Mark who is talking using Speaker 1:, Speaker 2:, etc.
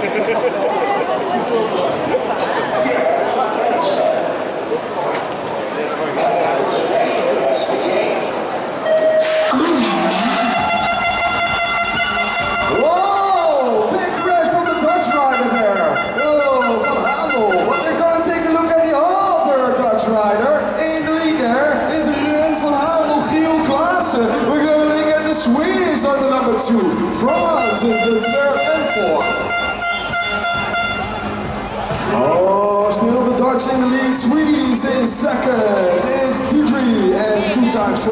Speaker 1: Swedes are the number 2. France is the 3rd and 4th. Oh, still the Dutch in the lead. Swedes in 2nd. It's Dudry and 2 times 4.